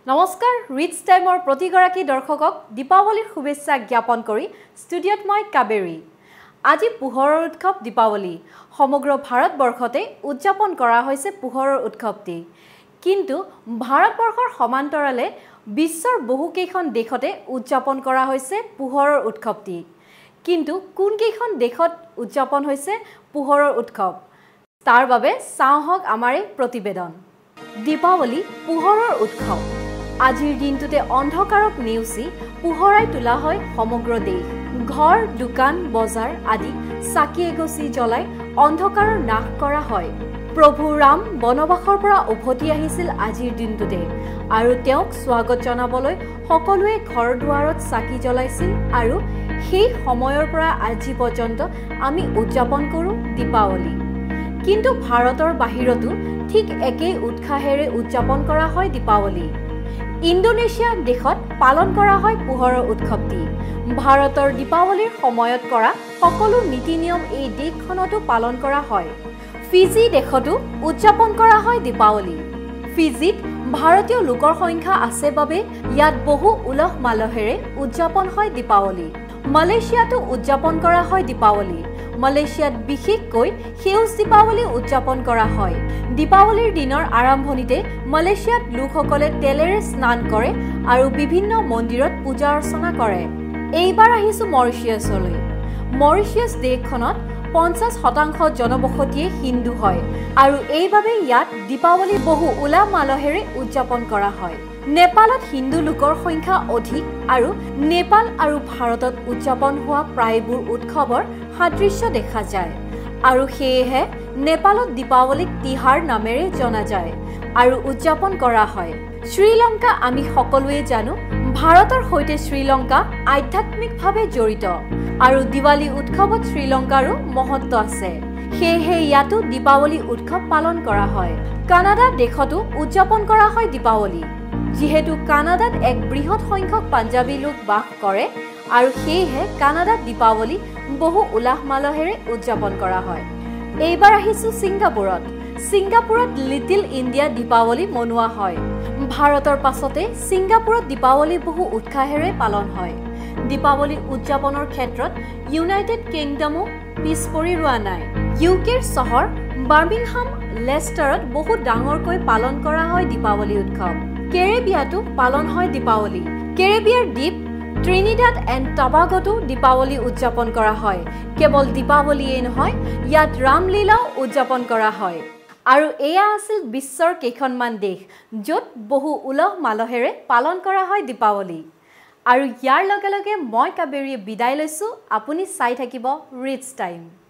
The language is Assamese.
নমস্কাৰ ৰিচ টাইমৰ প্ৰতিগৰাকী দৰ্শকক দীপাৱলীৰ শুভেচ্ছা জ্ঞাপন কৰি ষ্টুডিঅ'ত মই কাবেৰী। আজি পোহৰৰ উৎসৱ দীপাৱলী সমগ্ৰ ভাৰতবৰ্ষতে উদযাপন কৰা হৈছে পোহৰৰ উৎসৱটি। কিন্তু ভাৰতবৰ্ষৰ সমান্তৰালে বিশ্বৰ বহুকেইখন দেশতে উদযাপন কৰা হৈছে পোহৰৰ উৎসৱটি। কিন্তু কোন কেইখন দেশত উদযাপন হৈছে পোহৰৰ উৎসৱ তাৰ বাবে চাওঁহক আমাৰ এই প্ৰতিবেদন। দীপাৱলী পোহৰৰ উৎসৱ। আজিৰ দিনটোতে অন্ধকাৰক নেওচি পোহৰাই তোলা হয় সমগ্ৰ দেশ। ঘৰ, দোকান, বজাৰ আদি চাকি এগছি জ্বলাই অন্ধকাৰৰ নাশ কৰা হয়। প্ৰভু ৰাম বনবাসৰ পৰা উভতি আহিছিল আজিৰ দিনটোতে আৰু তেওঁক স্বাগত জনাবলৈ সকলোৱে ঘৰ দুৱাৰত চাকি জ্বলাইছিল আৰু সেই সময়ৰ পৰা আজি পৰ্যন্ত আমি উদযাপন কৰোঁ দীপাৱলী। কিন্তু ভাৰতৰ বাহিৰতো ঠিক একেই উৎসাহেৰে উদযাপন কৰা হয় দীপাৱলী। ইণ্ডোনেছিয়া দেশত পালন কৰা হয় পোহৰৰ উৎসৱটি। ভাৰতৰ দীপাৱলীৰ সময়ত কৰা সকলো নীতি নিয়ম এই দেশখনতো পালন কৰা হয়। ফিজি দেশতো উদযাপন কৰা হয় দীপাৱলী। ফিজিত ভাৰতীয় লোকৰ সংখ্যা আছে বাবে ইয়াত বহু উলহ মালহেৰে উদযাপন হয় দীপাৱলী। মালয়েছিয়াতো উদযাপন কৰা হয় দীপাৱলী। মালয়েছিয়াত বিশেষকৈ সেউজ দীপাৱলী উদযাপন কৰা হয়। দীপাৱলীৰ দিনৰ আৰম্ভণিতে মালয়েছিয়াত লোকসকলে তেলেৰে স্নান কৰে আৰু বিভিন্ন মন্দিৰত পূজা অৰ্চনা কৰে। এইবাৰ আহিছোঁ মৰিচিয়াছলৈ। মৰিচিয়াছ দেশখনত 50% জনবসতিয়ে হিন্দু হয় আৰু এইবাবে ইয়াত দীপাৱলী বহু উলহ মালহেৰে উদযাপন কৰা হয়। নেপালত হিন্দু লোকৰ সংখ্যা অধিক আৰু নেপাল আৰু ভাৰতত উদযাপন হোৱা প্ৰায়বোৰ উৎসৱৰ সাদৃশ্য দেখা যায় আৰু সেয়েহে নেপালত দীপাৱলীক তিহাৰ নামেৰে জনা যায় আৰু উদযাপন কৰা হয়। শ্ৰীলংকা আমি সকলোৱে জানো ভাৰতৰ সৈতে শ্ৰীলংকা আধ্যাত্মিকভাৱে জড়িত আৰু দিৱালী উৎসৱত শ্ৰীলংকাৰো মহত্ব আছে। সেয়েহে ইয়াতো দীপাৱলী উৎসৱ পালন কৰা হয়। কানাডা দেশতো উদযাপন কৰা হয় দীপাৱলী। যিহেতু কানাডাত এক বৃহৎ সংখ্যক পাঞ্জাবী লোক বাস কৰে আৰু সেয়েহে কানাডাত দীপাৱলী বহু উলহ মালহেৰে উদযাপন কৰা হয়। এইবাৰ আহিছোঁ ছিংগাপুৰত। ছিংগাপুৰত লিটিল ইণ্ডিয়া দীপাৱলী মনোৱা হয়। ভাৰতৰ পাছতে ছিংগাপুৰত দীপাৱলী বহু উৎসাহেৰে পালন হয়। দীপাৱলী উদযাপনৰ ক্ষেত্ৰত ইউনাইটেড কিংডমো পিছ পৰি ৰোৱা নাই। ইউকেৰ চহৰ বাৰ্মিংহাম লেষ্টাৰত বহু ডাঙৰকৈ পালন কৰা হয় দীপাৱলী উৎসৱ। কেৰেবিয়াতো পালন হয় দীপাৱলী। কেৰেবিয়াৰ দ্বীপ ট্ৰিনিডাড এণ্ড টবাগোতো দীপাৱলী উদযাপন কৰা হয়। কেৱল দীপাৱলীয়ে নহয় ইয়াত ৰামলীলাও উদযাপন কৰা হয়। আৰু এয়া আছিল বিশ্বৰ কেইখনমান দেশ য'ত বহু উলহ মালহেৰে পালন কৰা হয় দীপাৱলী। আৰু ইয়াৰ লগে লগে মই কাবেৰীয়ে বিদায় লৈছোঁ। আপুনি চাই থাকিব ৰিচ টাইম।